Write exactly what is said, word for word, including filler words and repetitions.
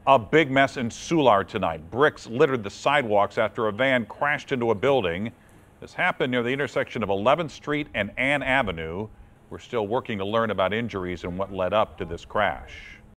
A big mess in Soulard tonight. Bricks littered the sidewalks after a van crashed into a building. This happened near the intersection of eleventh street and Ann Avenue. We're still working to learn about injuries and what led up to this crash.